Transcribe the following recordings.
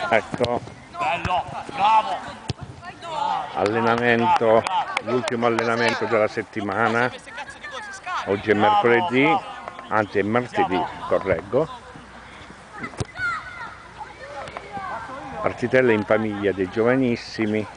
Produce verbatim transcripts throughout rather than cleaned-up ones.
Ecco. Bello, bravo. Allenamento, l'ultimo allenamento della settimana. Oggi è mercoledì, anzi è martedì, correggo. Partitella in famiglia dei giovanissimi.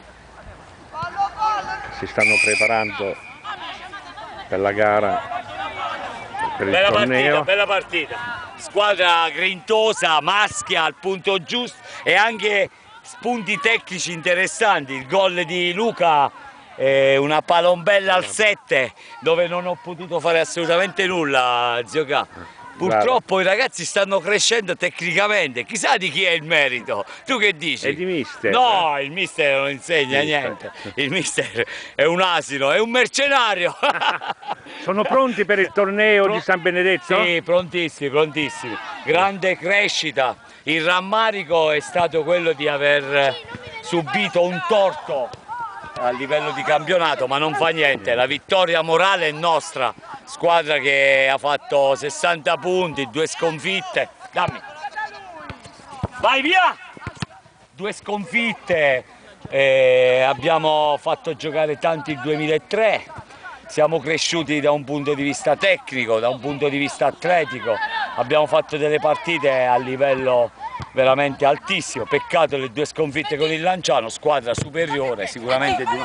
Si stanno preparando per la gara, per il Bella torneo. partita, bella partita. Squadra grintosa, maschia al punto giusto e anche spunti tecnici interessanti. Il gol di Luca, eh, una palombella al sette dove non ho potuto fare assolutamente nulla, zio K. Purtroppo Bravo. I ragazzi stanno crescendo tecnicamente, chissà di chi è il merito. Tu che dici? È di mister. No, il mister non insegna mister. niente. Il mister è un asino, è un mercenario. Sono pronti per il torneo Pro... di San Benedetto? Sì, prontissimi, prontissimi. Grande crescita. Il rammarico è stato quello di aver subito un torto a livello di campionato, ma non fa niente, la vittoria morale è nostra, squadra che ha fatto sessanta punti, due sconfitte, dammi, vai via, due sconfitte, eh, abbiamo fatto giocare tanti il duemilatré, siamo cresciuti da un punto di vista tecnico, da un punto di vista atletico, abbiamo fatto delle partite a livello veramente altissimo, peccato le due sconfitte con il Lanciano, squadra superiore sicuramente di una...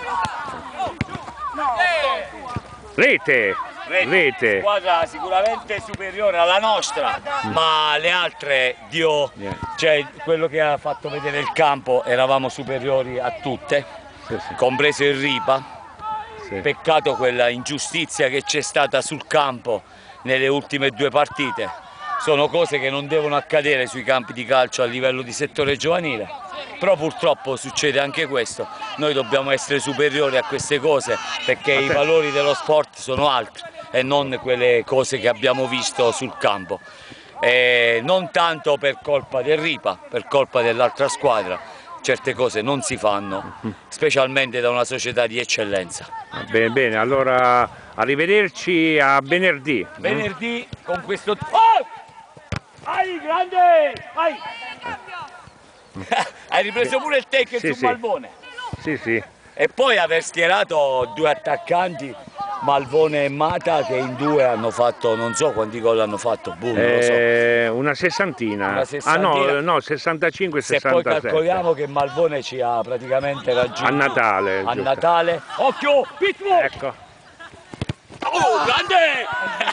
Rete, rete, rete, squadra sicuramente superiore alla nostra, mm. ma le altre, Dio, yeah. cioè quello che ha fatto vedere il campo, eravamo superiori a tutte, sì, sì. compreso il Ripa, sì. peccato quella ingiustizia che c'è stata sul campo nelle ultime due partite. Sono cose che non devono accadere sui campi di calcio a livello di settore giovanile, però purtroppo succede anche questo. Noi dobbiamo essere superiori a queste cose perché i valori dello sport sono altri e non quelle cose che abbiamo visto sul campo. E non tanto per colpa del Ripa, per colpa dell'altra squadra, certe cose non si fanno, specialmente da una società di eccellenza. Bene, bene, allora arrivederci a venerdì. Venerdì con questo... Oh! Vai, grande! Vai! Hai ripreso pure il tackle sì, su sì. Malvone. Sì, sì. E poi aver schierato due attaccanti, Malvone e Mata, che in due hanno fatto, non so quanti gol hanno fatto, boh, non lo so. Eh, una sessantina. Una sessantina. Ah no, no, sessantacinque sessantasette. Se poi calcoliamo che Malvone ci ha praticamente raggiunto. A Natale. A giusto. Natale. Occhio! Pitbull! Ecco. Oh, grande!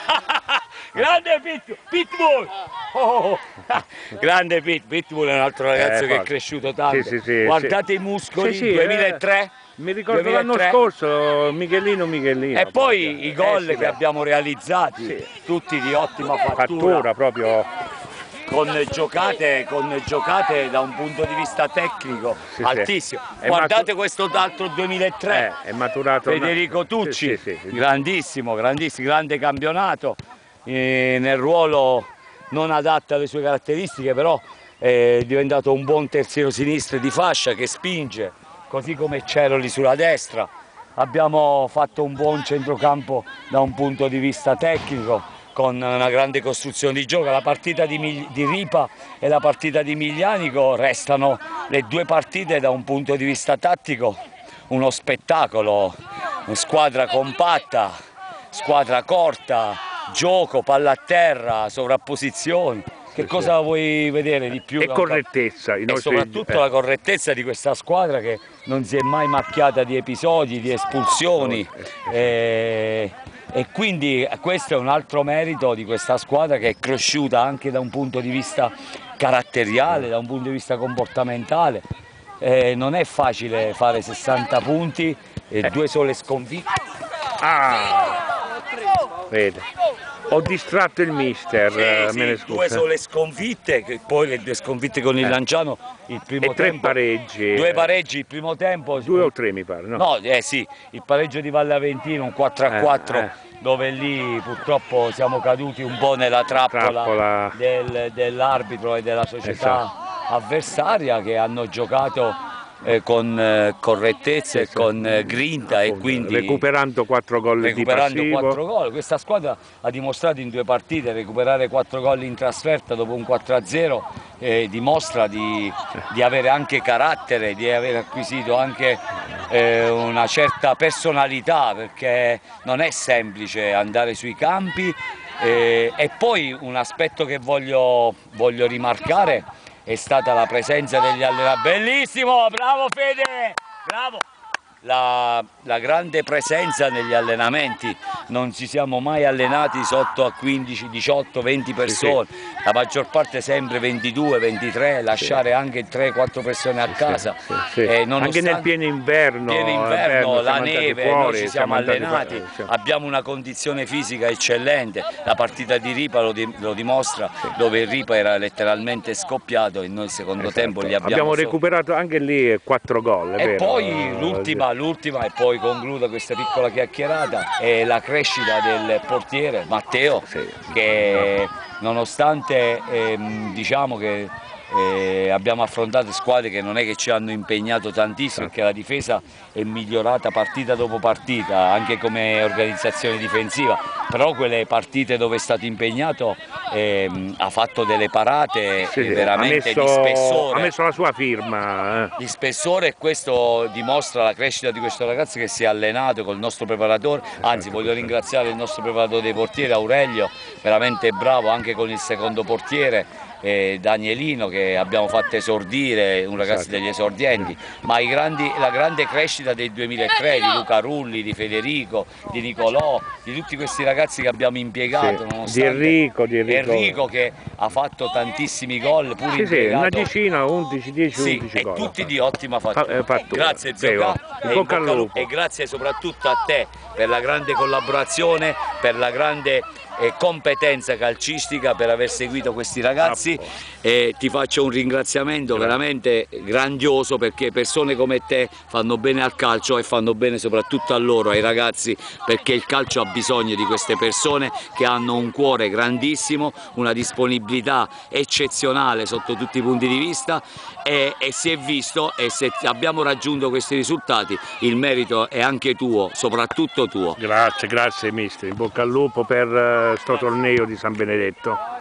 Grande Pit, Pitbull! Oh, grande Pit, Pitbull è un altro ragazzo eh, che è cresciuto tanto. Sì, sì, sì, guardate sì. i muscoli, sì, sì, duemilatré. Eh, mi ricordo l'anno scorso, Michelino Michelino. E poi i gol eh, sì, che abbiamo realizzati, sì. tutti di ottima fattura. Fattura proprio. Con giocate, con giocate da un punto di vista tecnico sì, altissimo. Sì. Guardate questo altro duemilatré, eh, è maturato Federico Tucci, sì, sì, sì. grandissimo, grandissimo, grande campionato, eh, nel ruolo non adatto alle sue caratteristiche, però è diventato un buon terziero sinistro di fascia che spinge, così come Ceroli sulla destra. Abbiamo fatto un buon centrocampo da un punto di vista tecnico, con una grande costruzione di gioco. La partita di, di Ripa e la partita di Miglianico restano le due partite da un punto di vista tattico uno spettacolo, una squadra compatta, squadra corta, gioco, palla a terra, sovrapposizioni. Che cosa vuoi vedere di più? E correttezza. E soprattutto la correttezza di questa squadra che non si è mai macchiata di episodi, di espulsioni. E... E quindi questo è un altro merito di questa squadra che è cresciuta anche da un punto di vista caratteriale, da un punto di vista comportamentale. Eh, non è facile fare sessanta punti e due sole sconfitte. Ah, vede. Ho distratto il mister, sì, me ne sì, due sole sconfitte, che poi le due sconfitte con il eh. Lanciano, il primo e tre tempo, pareggi. Due pareggi il primo tempo. Due o tre mi pare, no? No, eh sì, il pareggio di Valle Aventino, un quattro a quattro, eh, eh. dove lì purtroppo siamo caduti un po' nella trappola, trappola. Del, dell'arbitro e della società esatto. avversaria, che hanno giocato eh, con eh, correttezza e sì, con eh, grinta, appunto, e quindi recuperando quattro gol di passivo. quattro gol. Questa squadra ha dimostrato in due partite, recuperare quattro gol in trasferta dopo un quattro a zero eh, dimostra di, di avere anche carattere, di aver acquisito anche eh, una certa personalità, perché non è semplice andare sui campi. Eh, e poi un aspetto che voglio, voglio rimarcare è stata la presenza degli allenatori. Bellissimo, bravo Fede, bravo! La, la grande presenza negli allenamenti, non ci siamo mai allenati sotto a quindici, diciotto, venti persone, sì, sì. La maggior parte sempre ventidue, ventitré, lasciare sì. anche tre quattro persone a casa. Sì, sì, sì. Eh, anche nel pieno inverno, pieno inverno, inverno la neve, fuori, noi ci siamo, siamo allenati, fuori, sì. Abbiamo una condizione fisica eccellente, la partita di Ripa lo, di, lo dimostra, sì. dove il Ripa era letteralmente scoppiato e noi il secondo esatto. tempo li abbiamo... Abbiamo recuperato anche lì quattro gol, è E vero? poi l'ultima l'ultima e poi concludo questa piccola chiacchierata è la crescita del portiere Matteo, sì, che nonostante ehm, diciamo che eh, abbiamo affrontato squadre che non è che ci hanno impegnato tantissimo, perché la difesa è migliorata partita dopo partita anche come organizzazione difensiva, però quelle partite dove è stato impegnato ehm, ha fatto delle parate sì, veramente ha messo, di spessore, ha messo la sua firma eh. di spessore, e questo dimostra la crescita di questo ragazzo che si è allenato col nostro preparatore. Anzi, voglio ringraziare il nostro preparatore dei portieri Aurelio, veramente bravo, anche con il secondo portiere eh, Danielino, che abbiamo fatto esordire, un ragazzo degli esordienti, ma i grandi, la grande crescita del duemilatré di Luca Rulli, di Federico, di Nicolò, di tutti questi ragazzi che abbiamo impiegato, sì, di Enrico, di Enrico. Enrico che ha fatto tantissimi gol, pur sì, sì, una decina, undici, dieci, sì, undici e gol. tutti di ottima fattura. Eh, fattura. Grazie Zocca, e, bocca al lupo. E grazie soprattutto a te per la grande collaborazione, per la grande eh, competenza calcistica, per aver seguito questi ragazzi, e ti faccio un ringraziamento grazie. veramente grandioso, perché persone come te fanno bene al calcio e fanno bene soprattutto a loro, ai ragazzi, perché il calcio ha bisogno di queste persone che hanno un cuore grandissimo, una disponibilità eccezionale sotto tutti i punti di vista, e, e si è visto, e se abbiamo raggiunto questi risultati il merito è anche tuo, soprattutto tuo. Grazie, grazie mister, in bocca al lupo per questo torneo di San Benedetto.